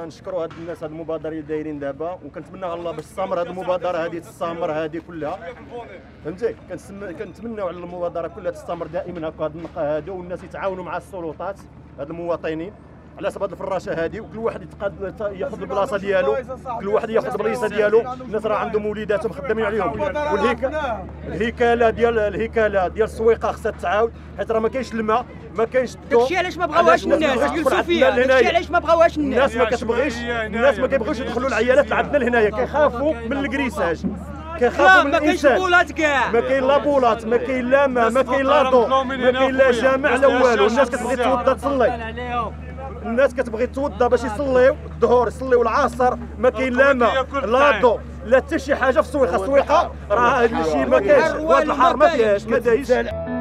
كنشكروا هاد الناس، هاد المبادره اللي دايرين دابا، وكنتمنى الله باش تستمر هاد المبادره هذه، تستمر هذه كلها، فهمتي. كنتمناو على المبادره كلها تستمر دائما هكا، هاد النقا هادو، والناس يتعاونوا مع السلطات، هاد المواطنين، على حسب هاد الفراشه هذه، وكل واحد ياخذ البلاصه ديالو، كل واحد ياخذ البلاصه ديالو. الناس راه عندهم وليداتهم خدامين عليهم، والهيكله ديال السويقه خصها تعاود، حيت راه ما كاينش الماء، ما كاينش الضوء. داكشي علاش ما بغاوهاش الناس يجلسوا فيها، داكشي علاش ما بغاوهاش الناس ما كتبغيش، الناس ما كيبغيوش يدخلوا العيالات لعندنا لهنايا، كيخافوا من الكريساج، كيخافوا من الانسان. ما كاينش بولات كاع، ما كاين لا بولات، ما كاين لا ماء، ما كاين لا ضوء، ما كاين لا جامع لا والو. الناس كتبغي توضى تصلي، الناس كتبغي توضى باش يصليو الظهر، يصليو العصر، ما كاين لا ماء لا ضوء لا حتى شي حاجه في السويقه. السويقه راه هذا الشيء ما كاينش، وهذا الحار ما فيهاش، ما دايش.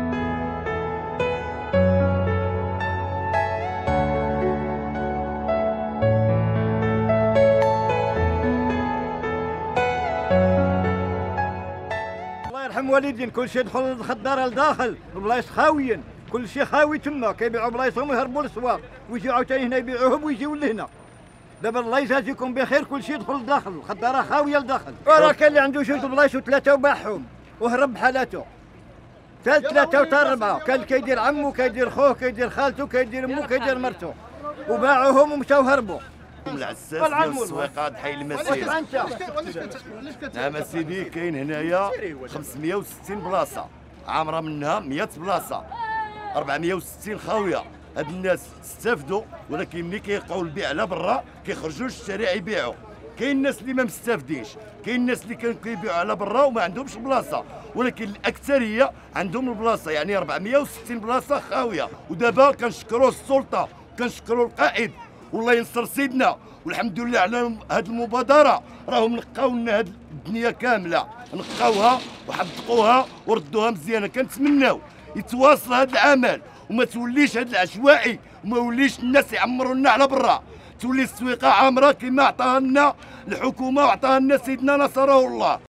الله يرحم والدين، كل شيء يدخل الخضاره لداخل، البلايص خاويين، كل شيء خاوي تما، كيبيعوا بلايصهم ويهربوا للسواق، ويجيو عاوتاني هنا يبيعوهم ويجيو لهنا. دابا الله يجازيكم بخير، كل شيء يدخل لداخل، الخضاره خاويه لداخل. راه كاين اللي عنده جوج بلايص وثلاثه وباعهم وهرب بحالاته، حتى ثلاثه وتا اربعه، كان كيدير عمو، كيدير خوه، كيدير خالته، كيدير امه، كيدير مرته، وباعوهم ومشاو هربوا. العساس ديال السويقات حي المسير. نعم اسيدي، كاين هنايا 560 بلاصه، عامره منها 100 بلاصه، 460 خاويه. هاد الناس استافدوا، ولكن ملي كيوقعوا البيع على برا كيخرجوا للشارع يبيعوا. كاين الناس اللي ما مستافدينش، كاين الناس اللي كانوا كيبيعوا على برا وما عندهمش بلاصه، ولكن الاكثريه عندهم البلاصه، يعني 460 بلاصه خاويه. ودابا كنشكروا السلطه، كنشكروا القائد، والله ينصر سيدنا، والحمد لله على هذه المبادره. راهم نقاو لنا هذه الدنيا كامله، نقاوها وحدقوها وردوها مزيانه. كنتمناو يتواصل هذا العمل، وما توليش هذا العشوائي، وما يوليش الناس يعمروا لنا على برا، تولي السويقه عامره كما عطاها لنا الحكومه وعطاها لنا سيدنا نصره الله.